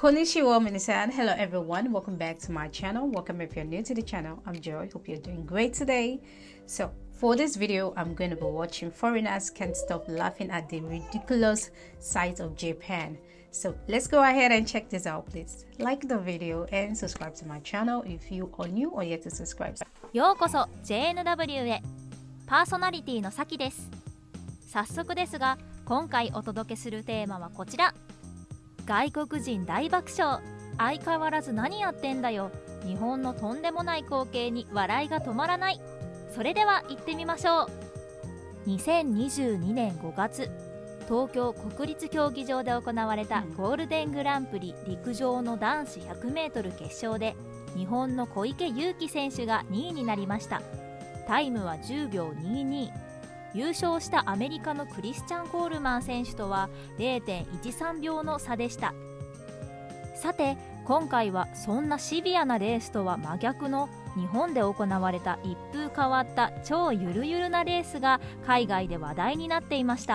Konnichiwa minasan. Hello everyone. Welcome back to my channel. Welcome if you're new to the channel. I'm Joy. Hope you're doing great today. So for this video, I'm going to be watching foreigners can't stop laughing at the ridiculous sight of Japan. So let's go ahead and check this out. Please like the video and subscribe to my channel if you are new or yet to subscribe. ようこそ JNW へ。パーソナリティのさきです。早速ですが、今回お届けするテーマはこちら。外国人大爆笑、相変わらず何やってんだよ、日本のとんでもない光景に笑いが止まらない。それでは行ってみましょう。2022年5月、東京国立競技場で行われたゴールデングランプリ陸上の男子 100m 決勝で、日本の小池祐貴選手が2位になりました。タイムは10秒22。優勝したアメリカのクリスチャン・コールマン選手とは 0.13 秒の差でした。さて今回はそんなシビアなレースとは真逆の日本で行われた一風変わった超ゆるゆるなレースが海外で話題になっていました。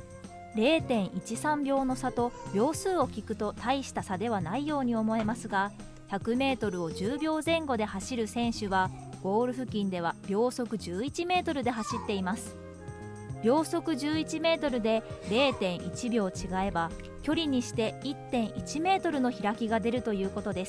0.13 秒の差と秒数を聞くと大した差ではないように思えますが、 100m を10秒前後で走る選手はゴール付近では秒速11メートルで走っています。秒速11メートルで 0.1 秒違えば距離にして 1.1 メートルの開きが出るということです。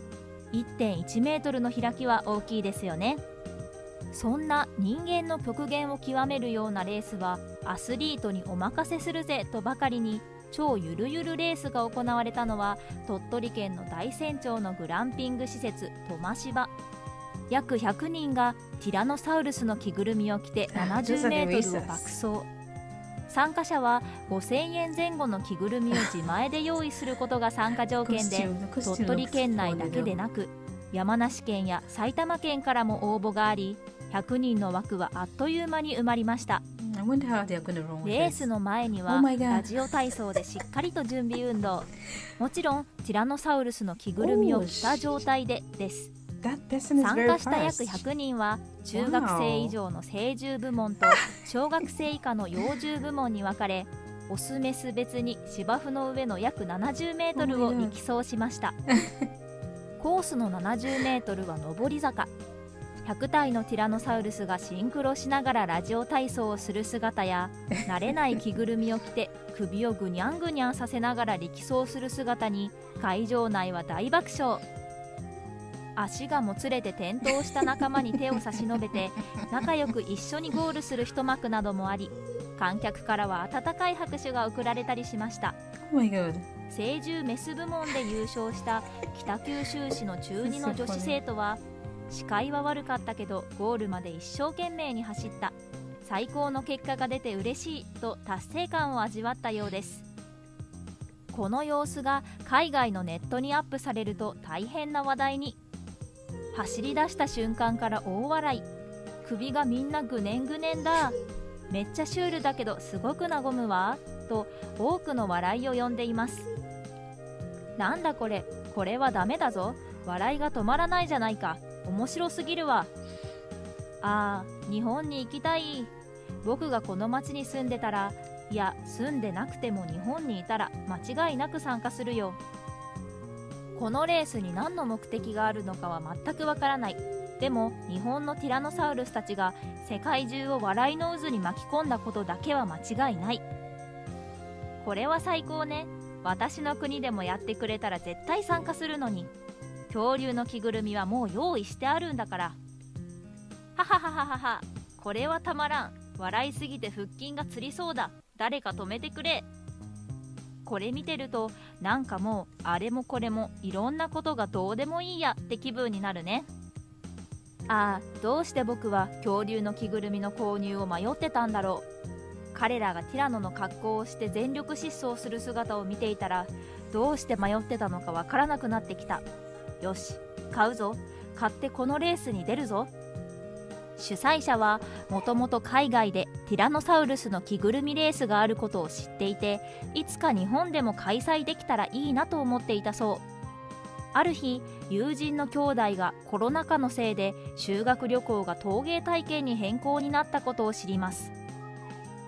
1.1 メートルの開きは大きいですよね。そんな人間の極限を極めるようなレースはアスリートにお任せするぜとばかりに、超ゆるゆるレースが行われたのは鳥取県の大山町のグランピング施設トマシバ。約100人がティラノサウルスの着ぐるみを着て70メートルを爆走。参加者は5000円前後の着ぐるみを自前で用意することが参加条件で、鳥取県内だけでなく山梨県や埼玉県からも応募があり、100人の枠はあっという間に埋まりました。レースの前にはラジオ体操でしっかりと準備運動、もちろんティラノサウルスの着ぐるみを着た状態でです。参加した約100人は中学生以上の成獣部門と小学生以下の幼獣部門に分かれ、オスメス別に芝生の上の約70メートルを力走しました。コースの70メートルは上り坂。100体のティラノサウルスがシンクロしながらラジオ体操をする姿や、慣れない着ぐるみを着て首をぐにゃんぐにゃんさせながら力走する姿に会場内は大爆笑。足がもつれて転倒した仲間に手を差し伸べて仲良く一緒にゴールする一幕などもあり、観客からは温かい拍手が送られたりしました。成獣メス部門で優勝した北九州市の中2の女子生徒は、視界は悪かったけどゴールまで一生懸命に走った、最高の結果が出て嬉しいと達成感を味わったようです。この様子が海外のネットにアップされると大変な話題に。走り出した瞬間から大笑い、首がみんなぐねんぐねんだ、めっちゃシュールだけどすごく和むわと多くの笑いを呼んでいます。なんだこれ、これはダメだぞ、笑いが止まらないじゃないか、面白すぎるわ。あー、日本に行きたい。僕がこの町に住んでたら、いや住んでなくても日本にいたら間違いなく参加するよ。このレースに何の目的があるのかは全くわからない。でも日本のティラノサウルスたちが世界中を笑いの渦に巻き込んだことだけは間違いない。これは最高ね。私の国でもやってくれたら絶対参加するのに。恐竜の着ぐるみはもう用意してあるんだから。はははははは、これはたまらん。笑いすぎて腹筋がつりそうだ。誰か止めてくれ。これ見てるとなんかもうあれもこれもいろんなことがどうでもいいやって気分になるね。ああ、どうして僕は恐竜の着ぐるみの購入を迷ってたんだろう。彼らがティラノの格好をして全力疾走する姿を見ていたら、どうして迷ってたのかわからなくなってきた。よし、買うぞ。買ってこのレースに出るぞ。主催者はもともと海外でティラノサウルスの着ぐるみレースがあることを知っていて、いつか日本でも開催できたらいいなと思っていたそう。ある日、友人の兄弟がコロナ禍のせいで修学旅行が陶芸体験に変更になったことを知ります。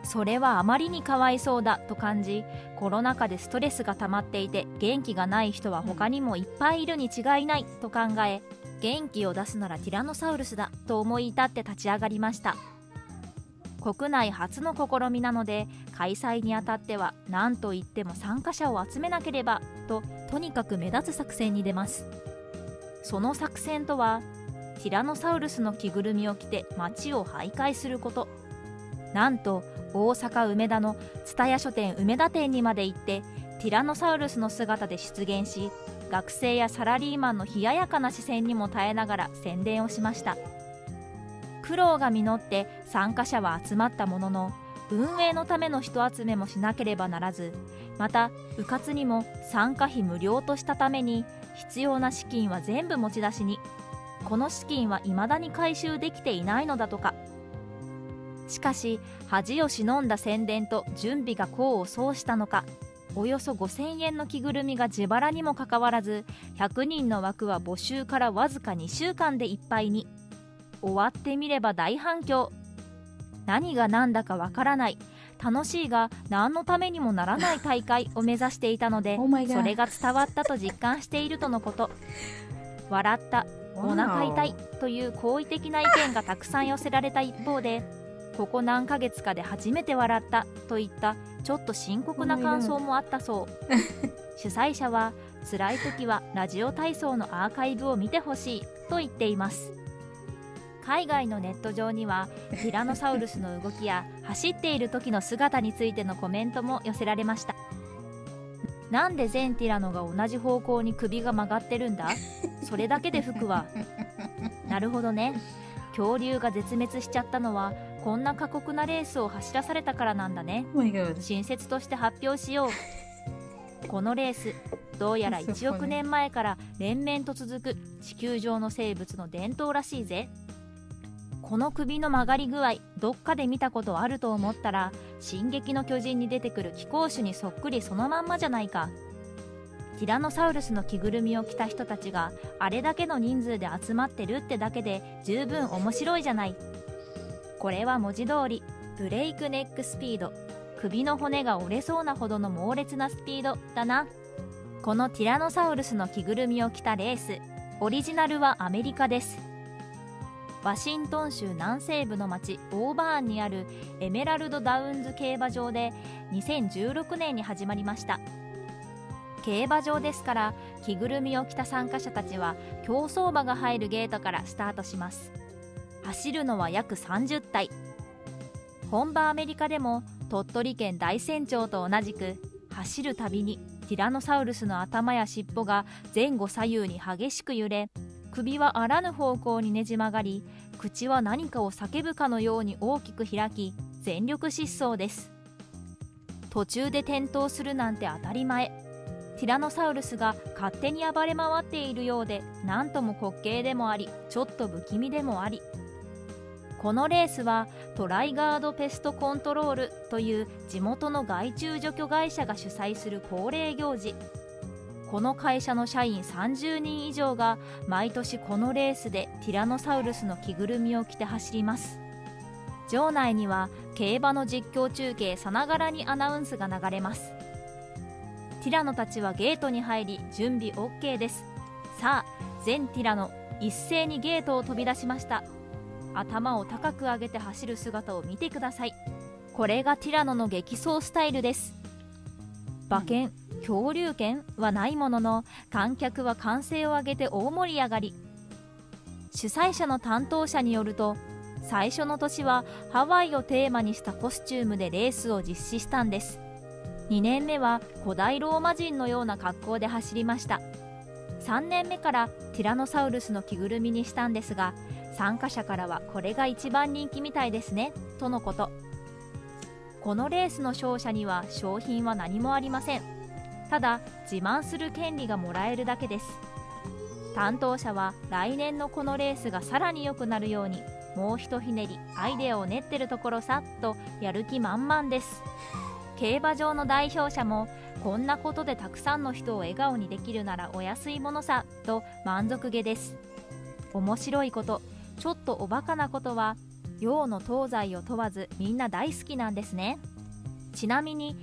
それはあまりにかわいそうだと感じ、コロナ禍でストレスが溜まっていて元気がない人は他にもいっぱいいるに違いないと考え、元気を出すならティラノサウルスだと思い至って立ち上がりました。国内初の試みなので、開催にあたっては何といっても参加者を集めなければと、とにかく目立つ作戦に出ます。その作戦とは、ティラノサウルスの着ぐるみを着て街を徘徊すること。なんと大阪梅田の蔦屋書店梅田店にまで行って、ティラノサウルスの姿で出現し、学生やサラリーマンの冷ややかな視線にも耐えながら宣伝をしました。苦労が実って参加者は集まったものの、運営のための人集めもしなければならず、また迂闊にも参加費無料としたために、必要な資金は全部持ち出しに。この資金は未だに回収できていないのだとか。しかし恥を忍んだ宣伝と準備が功を奏したのか、およそ5000円の着ぐるみが自腹にもかかわらず、100人の枠は募集からわずか2週間でいっぱいに。終わってみれば大反響。何が何だかわからない、楽しいが何のためにもならない大会を目指していたので、それが伝わったと実感しているとのこと。笑った、お腹痛いという好意的な意見がたくさん寄せられた一方で、ここ何ヶ月かで初めて笑ったといったちょっと深刻な感想もあったそう。主催者は、辛い時はラジオ体操のアーカイブを見てほしいと言っています。海外のネット上には、ティラノサウルスの動きや走っている時の姿についてのコメントも寄せられました。なんで全ティラノが同じ方向に首が曲がってるんだ、それだけで吹くわ。なるほどね、恐竜が絶滅しちゃったのはこんな過酷なレースを走らされたからなんだね。新説として発表しよう。このレース、どうやら1億年前から連綿と続く地球上の生物の伝統らしいぜ。この首の曲がり具合、どっかで見たことあると思ったら、進撃の巨人に出てくる貴公種にそっくりそのまんまじゃないか。ティラノサウルスの着ぐるみを着た人たちがあれだけの人数で集まってるってだけで十分面白いじゃない。これは文字通りブレイクネックスピード、首の骨が折れそうなほどの猛烈なスピードだな。このティラノサウルスの着ぐるみを着たレース、オリジナルはアメリカです。ワシントン州南西部の町オーバーンにあるエメラルドダウンズ競馬場で2016年に始まりました。競馬場ですから、着ぐるみを着た参加者たちは競走馬が入るゲートからスタートします。走るのは約30体。本場アメリカでも鳥取県大山町と同じく、走るたびにティラノサウルスの頭や尻尾が前後左右に激しく揺れ、首はあらぬ方向にねじ曲がり、口は何かを叫ぶかのように大きく開き、全力疾走です。途中で転倒するなんて当たり前。ティラノサウルスが勝手に暴れ回っているようで、なんとも滑稽でもあり、ちょっと不気味でもあり。このレースはトライガードペストコントロールという地元の害虫除去会社が主催する恒例行事。この会社の社員30人以上が毎年このレースでティラノサウルスの着ぐるみを着て走ります。場内には競馬の実況中継さながらにアナウンスが流れます。ティラノたちはゲートに入り準備 OK です。さあ、全ティラノ一斉にゲートを飛び出しました。頭を高く上げて走る姿を見てください。これがティラノの激走スタイルです。馬券、恐竜券はないものの、観客は歓声を上げて大盛り上がり。主催者の担当者によると、最初の年はハワイをテーマにしたコスチュームでレースを実施したんです。2年目は古代ローマ人のような格好で走りました。3年目からティラノサウルスの着ぐるみにしたんですが、参加者からはこれが一番人気みたいですねとのこと。このレースの勝者には賞品は何もありません。ただ自慢する権利がもらえるだけです。担当者は来年のこのレースがさらに良くなるようにもうひとひねりアイデアを練ってるところさとやる気満々です。競馬場の代表者も、こんなことでたくさんの人を笑顔にできるならお安いものさと満足げです。面白いこと、ちょっとおバカなことは、 洋の東西を問わずみんな大好きなんですね。ちなみに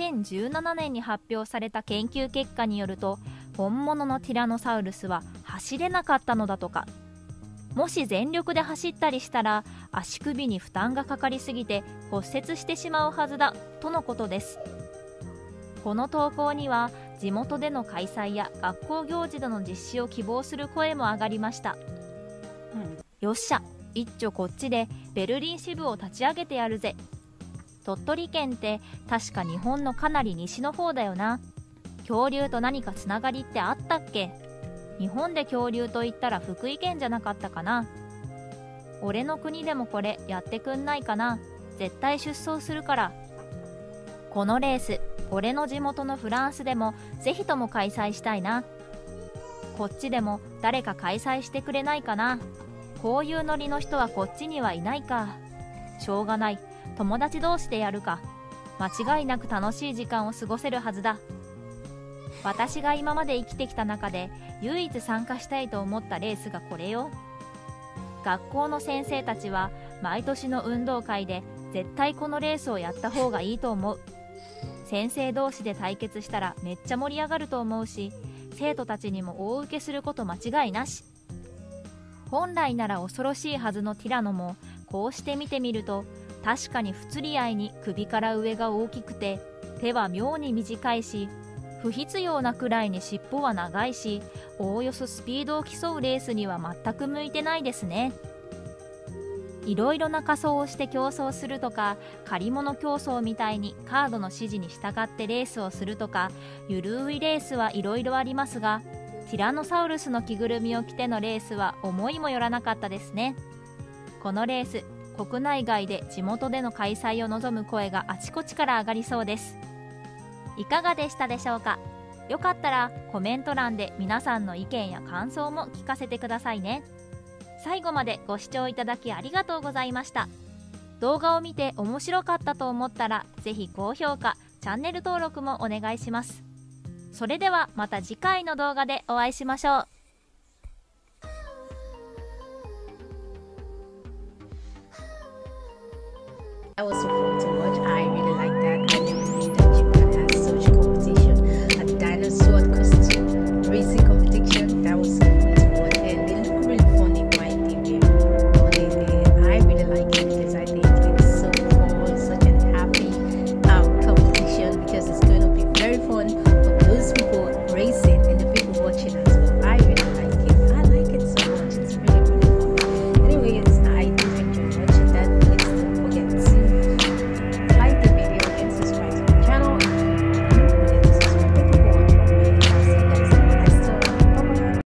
2017年に発表された研究結果によると、本物のティラノサウルスは走れなかったのだとか。もし全力で走ったりしたら足首に負担がかかりすぎて骨折してしまうはずだとのことです。この投稿には地元での開催や学校行事での実施を希望する声も上がりました。よっしゃ、一丁こっちでベルリン支部を立ち上げてやるぜ。鳥取県って確か日本のかなり西の方だよな。恐竜と何かつながりってあったっけ？日本で恐竜と言ったら福井県じゃなかったかな。俺の国でもこれやってくんないかな。絶対出走するから。このレース、俺の地元のフランスでもぜひとも開催したいな。こっちでも誰か開催してくれないかな。こういうノリの人はこっちにはいないか。しょうがない。友達同士でやるか。間違いなく楽しい時間を過ごせるはずだ。私が今まで生きてきた中で唯一参加したいと思ったレースがこれよ。学校の先生たちは毎年の運動会で絶対このレースをやった方がいいと思う。先生同士で対決したらめっちゃ盛り上がると思うし、生徒たちにも大受けすること間違いなし。本来なら恐ろしいはずのティラノもこうして見てみると確かに不釣り合いに首から上が大きくて、手は妙に短いし、不必要なくらいに尻尾は長いし、おおよそスピードを競うレースには全く向いてないですね。いろいろな仮装をして競争するとか、借り物競争みたいにカードの指示に従ってレースをするとか、ゆるいレースはいろいろありますが、ティラノサウルスの着ぐるみを着てのレースは思いもよらなかったですね。このレース、国内外で地元での開催を望む声があちこちから上がりそうです。いかがでしたでしょうか。よかったらコメント欄で皆さんの意見や感想も聞かせてくださいね。最後までご視聴いただきありがとうございました。動画を見て面白かったと思ったら、ぜひ高評価、チャンネル登録もお願いします。それではまた次回の動画でお会いしましょう。 That was